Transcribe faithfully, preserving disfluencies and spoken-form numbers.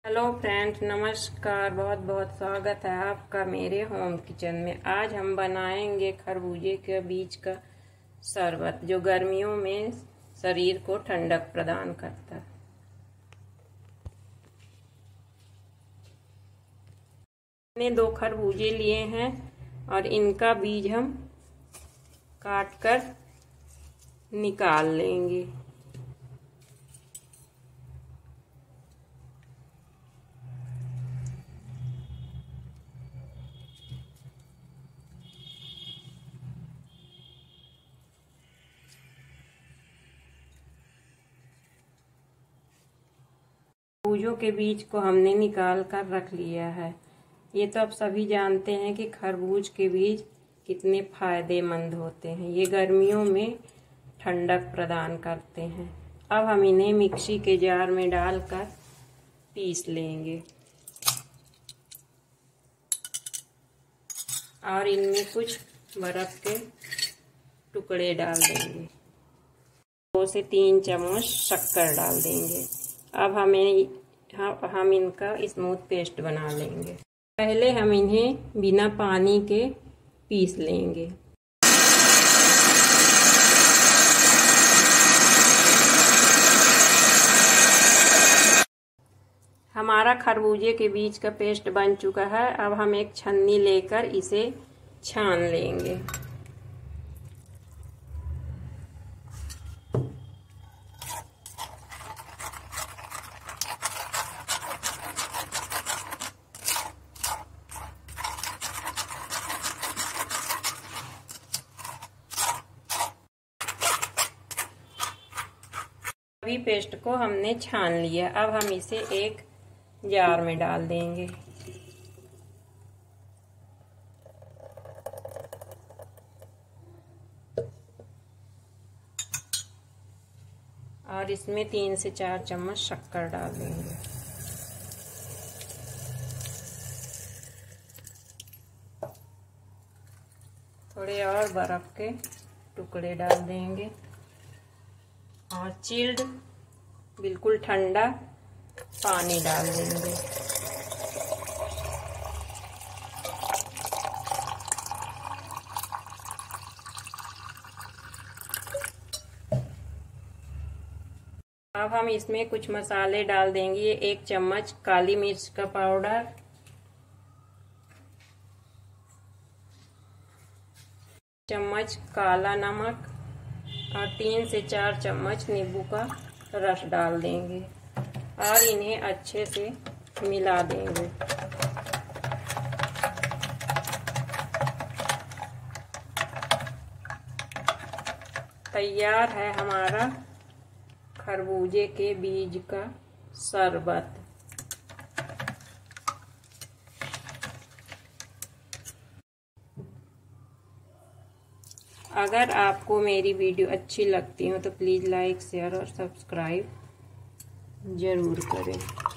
Hello friends, नमस्कार। बहुत बहुत स्वागत है आपका मेरे होम किचन में। आज हम बनाएंगे खरबूजे के बीज का शरबत, जो गर्मियों में शरीर को ठंडक प्रदान करता है। मैंने दो खरबूजे लिए हैं और इनका बीज हम काट कर निकाल लेंगे। खरबूजों के बीज को हमने निकाल कर रख लिया है। ये तो आप सभी जानते हैं कि खरबूज के बीज कितने फायदेमंद होते हैं। ये गर्मियों में ठंडक प्रदान करते हैं। अब हम इन्हें मिक्सी के जार में डालकर पीस लेंगे और इनमें कुछ बर्फ के टुकड़े डाल देंगे। दो से तीन चम्मच शक्कर डाल देंगे। अब हमें हम इनका स्मूथ पेस्ट बना लेंगे। पहले हम इन्हें बिना पानी के पीस लेंगे। हमारा खरबूजे के बीज का पेस्ट बन चुका है। अब हम एक छन्नी लेकर इसे छान लेंगे। अभी पेस्ट को हमने छान लिया। अब हम इसे एक जार में डाल देंगे। और इसमें तीन से चार चम्मच शक्कर डाल देंगे। थोड़े और बर्फ के टुकड़े डाल देंगे और चिल्ड बिल्कुल ठंडा पानी डाल देंगे। अब हम इसमें कुछ मसाले डाल देंगे। एक चम्मच काली मिर्च का पाउडर, चम्मच काला नमक और तीन से चार चम्मच नींबू का रस डाल देंगे और इन्हें अच्छे से मिला देंगे। तैयार है हमारा खरबूजे के बीज का शरबत। अगर आपको मेरी वीडियो अच्छी लगती हो तो प्लीज़ लाइक, शेयर और सब्सक्राइब ज़रूर करें।